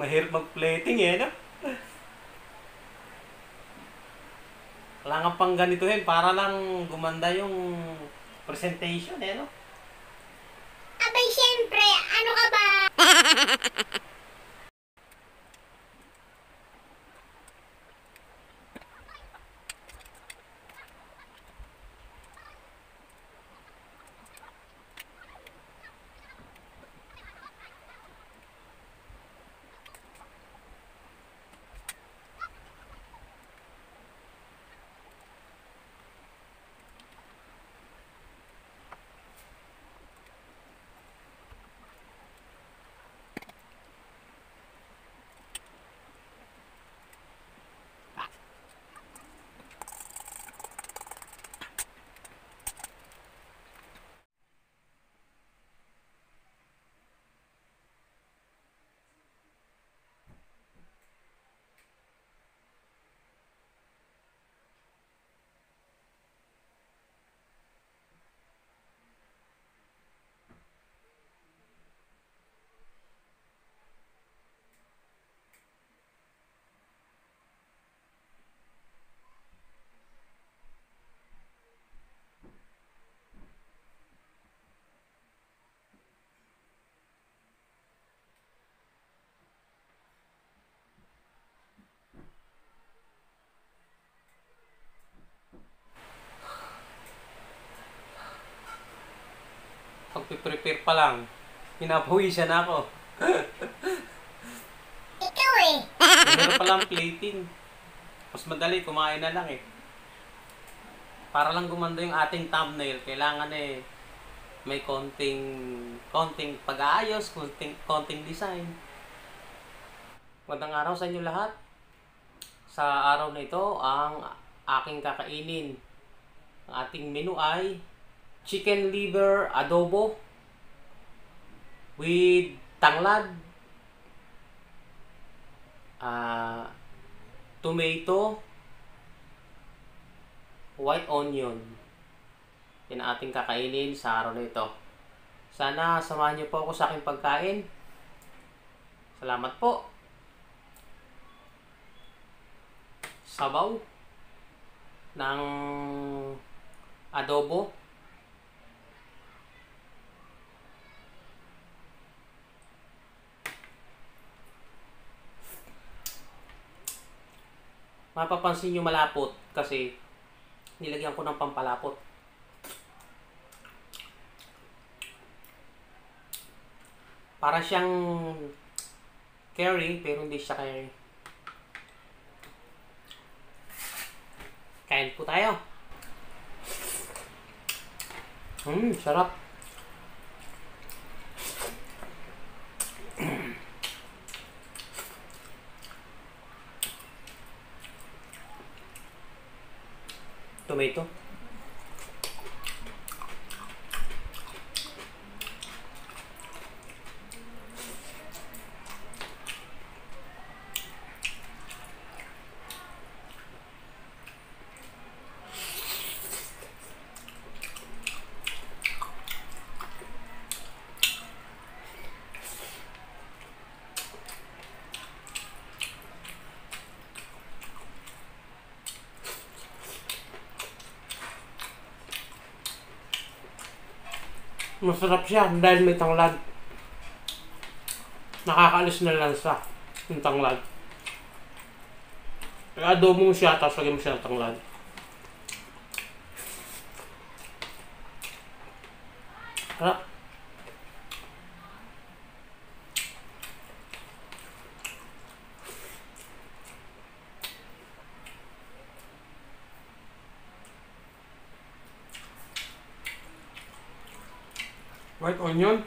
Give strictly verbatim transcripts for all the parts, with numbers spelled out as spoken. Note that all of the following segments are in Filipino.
Mahirap mag-plating eh, no? Kailangan pang ganituhin para lang gumanda yung presentation eh, no? Abay, syempre, ano ka ba? Pag-prepare pa lang, pinapawisan na ako. Ikaw eh. Meron pa lang plating. Mas madali, kumain na lang eh. Para lang gumanda yung ating thumbnail, kailangan eh may konting konting pag-aayos, konting, konting design. Magandang araw sa inyo lahat. Sa araw na ito, ang aking kakainin. Ang ating menu ay chicken liver adobo with tanglad, uh, tomato, white onion. Yan ang ating kakainin sa araw na ito. Sana samahan niyo po ako sa aking pagkain. Salamat po. Sabaw ng adobo. Mapapansin nyo malapot kasi nilagyan ko ng pampalapot. Para siyang curry pero hindi siya curry. Kain po tayo. Hmm, sarap. Tomato. Masarap siya dahil may tanglad. Nakakaalis na lansa yung tanglad. Kaya adobo mo siya, tapos lagyan mo siya ng tanglad. Harap. White onion.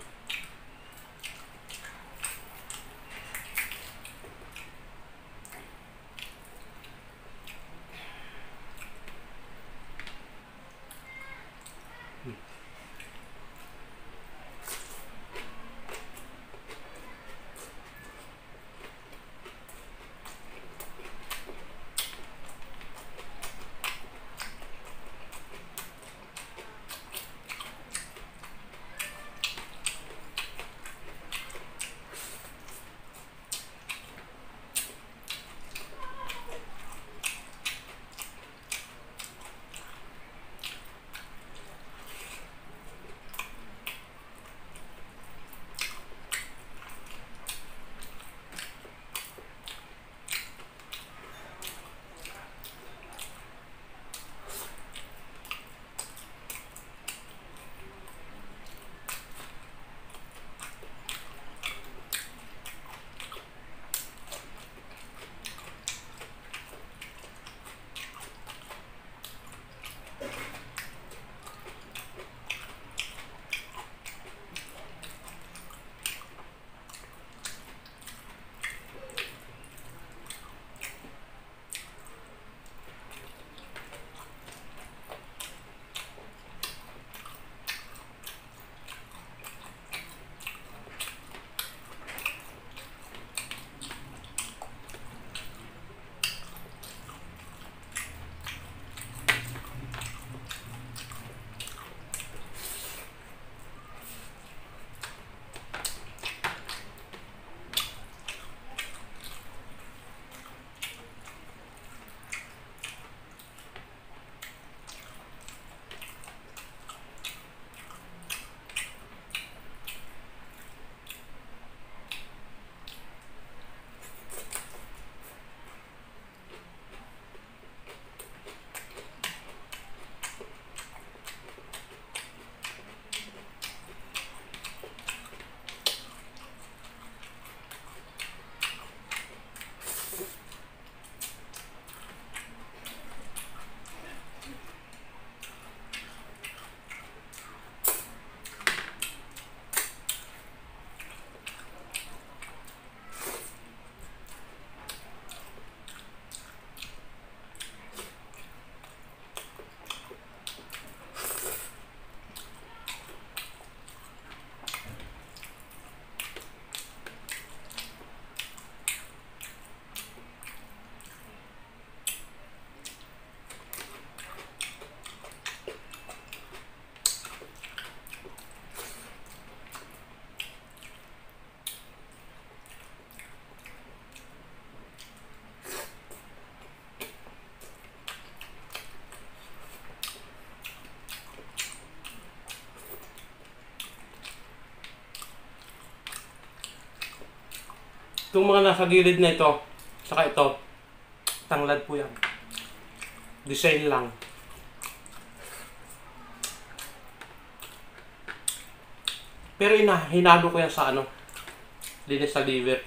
Itong mga nasa gilid na ito, saka ito, tanglad po yan. Design lang. Pero ina, hinalo ko yan sa ano, linis sa liver.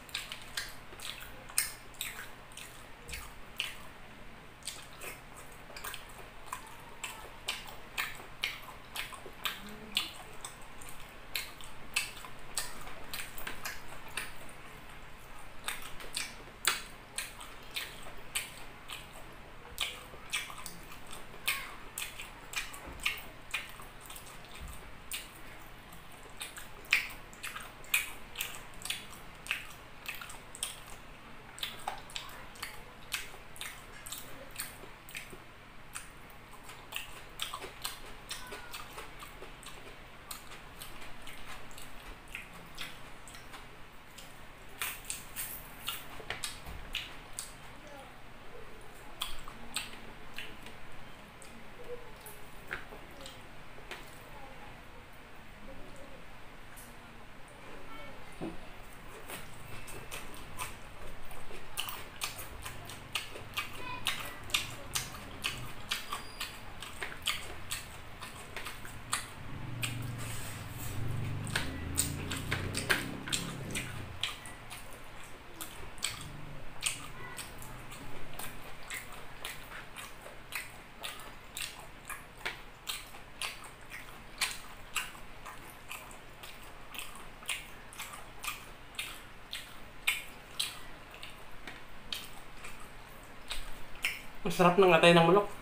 Masarap ng atay ng manok.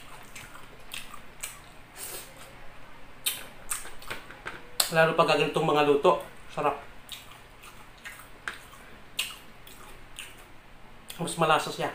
Lalo pag ganitong mga luto. Sarap. Mas malasa siya.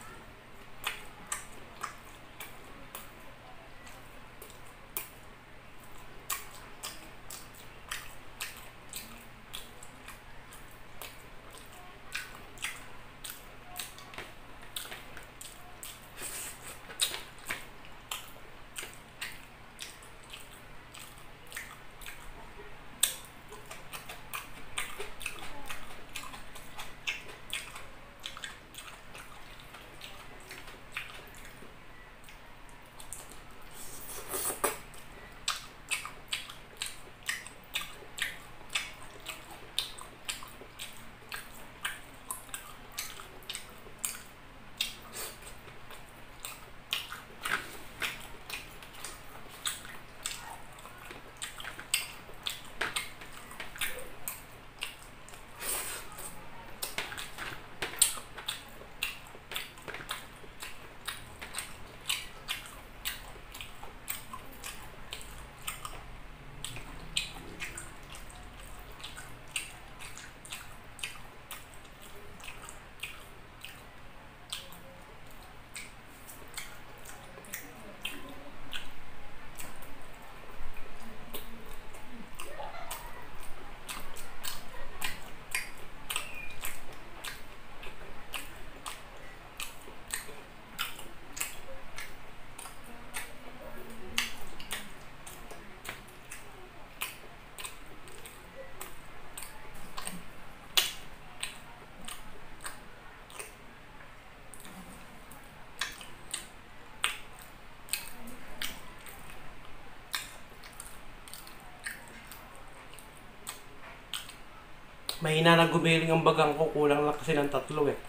Mahina na gumiling ang bagang ko. Kulang lang kasi ng tatlo eh.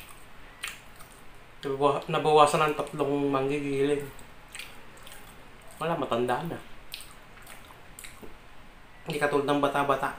Nabawa- Nabawasan ng tatlong manggigiling. Wala, matanda na. Hindi katulad ng bata-bata.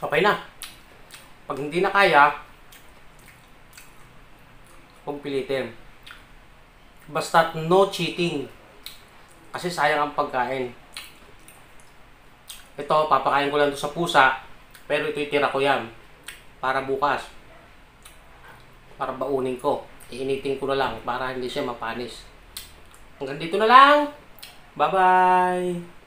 Okay na. Pag hindi na kaya, huwag pilitin. Basta no cheating. Kasi sayang ang pagkain. Ito, papakain ko lang to sa pusa. Pero ito itira ko yan. Para bukas. Para baunin ko. Iinitin ko na lang para hindi siya mapanis. Hanggang dito na lang. Bye-bye!